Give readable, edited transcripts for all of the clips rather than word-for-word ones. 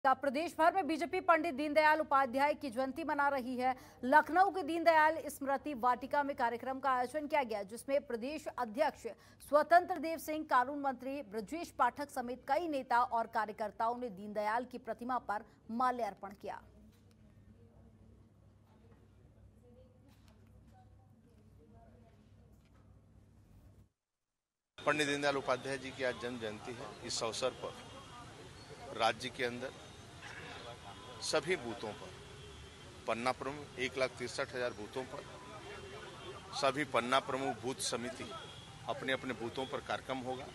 प्रदेश भर में बीजेपी पंडित दीनदयाल उपाध्याय की जयंती मना रही है। लखनऊ के दीनदयाल स्मृति वाटिका में कार्यक्रम का आयोजन किया गया, जिसमें प्रदेश अध्यक्ष स्वतंत्र देव सिंह, कानून मंत्री ब्रजेश पाठक समेत कई नेता और कार्यकर्ताओं ने दीनदयाल की प्रतिमा पर माल्यार्पण किया। पंडित दीनदयाल उपाध्याय जी की आज जन्म जयंती है। इस अवसर पर राज्य के अंदर सभी बूथों पर पन्ना प्रमुख 1,63,000 बूथों पर सभी पन्ना प्रमुख बूथ समिति अपने अपने बूथों पर कार्यक्रम होगा।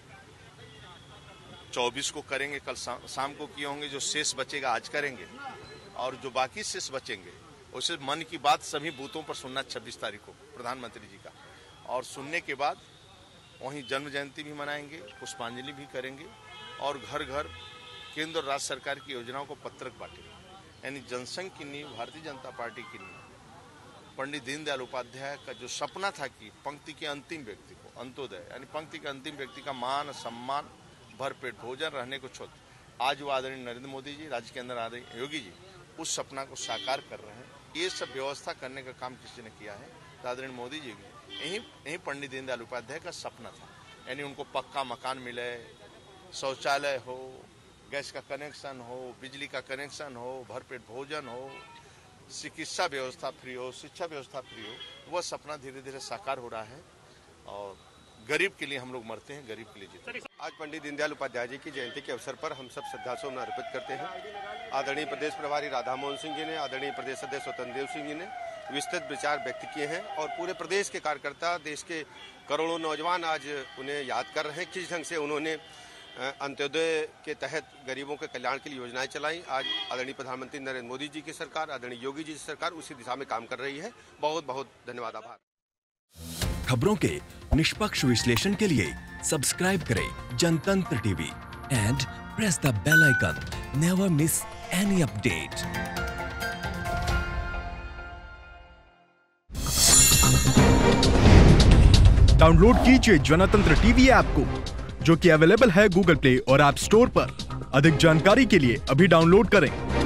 24 को करेंगे, कल शाम को किए होंगे। जो शेष बचेगा आज करेंगे और जो बाकी शेष बचेंगे उसे मन की बात सभी बूथों पर सुनना 26 तारीख को प्रधानमंत्री जी का, और सुनने के बाद वहीं जन्म जयंती भी मनाएंगे, पुष्पांजलि भी करेंगे और घर घर केंद्र और राज्य सरकार की योजनाओं को पत्रक बांटेंगे। यानी जनसंघ की नींव, भारतीय जनता पार्टी की नींव, पंडित दीनदयाल उपाध्याय का जो सपना था कि पंक्ति के अंतिम व्यक्ति को अंत्योदय, यानी पंक्ति के अंतिम व्यक्ति का मान सम्मान, भरपेट भोजन, रहने को छत, आज वो आदरणीय नरेंद्र मोदी जी, राज्य के अंदर आदरणीय योगी जी उस सपना को साकार कर रहे हैं। ये सब व्यवस्था करने का काम किसी ने किया है, आदरणीय मोदी जी यही पंडित दीनदयाल उपाध्याय का सपना था। यानी उनको पक्का मकान मिले, शौचालय हो, गैस का कनेक्शन हो, बिजली का कनेक्शन हो, भरपेट भोजन हो, चिकित्सा व्यवस्था फ्री हो, शिक्षा व्यवस्था फ्री हो। वह सपना धीरे धीरे साकार हो रहा है और गरीब के लिए हम लोग मरते हैं, गरीब के लिए जीते। आज पंडित दीनदयाल उपाध्याय जी की जयंती के अवसर पर हम सब श्रद्धासुमन अर्पित करते हैं। आदरणीय प्रदेश प्रभारी राधा मोहन सिंह जी ने, आदरणीय प्रदेश अध्यक्ष स्वतंत्र देव सिंह जी ने विस्तृत विचार व्यक्त किए हैं और पूरे प्रदेश के कार्यकर्ता, देश के करोड़ों नौजवान आज उन्हें याद कर रहे हैं। किस ढंग से उन्होंने अंत्योदय के तहत गरीबों के कल्याण के लिए योजनाएं चलाई। आज आदरणीय प्रधानमंत्री नरेंद्र मोदी जी की सरकार, आदरणीय योगी जी की सरकार उसी दिशा में काम कर रही है। बहुत बहुत धन्यवाद, आभार। खबरों के निष्पक्ष विश्लेषण के लिए सब्सक्राइब करें Jantantra TV and press the bell icon. Never miss any update. Download कीजिए जनतंत्र टीवी ऐप को, जो कि अवेलेबल है गूगल प्ले और ऐप स्टोर पर। अधिक जानकारी के लिए अभी डाउनलोड करें।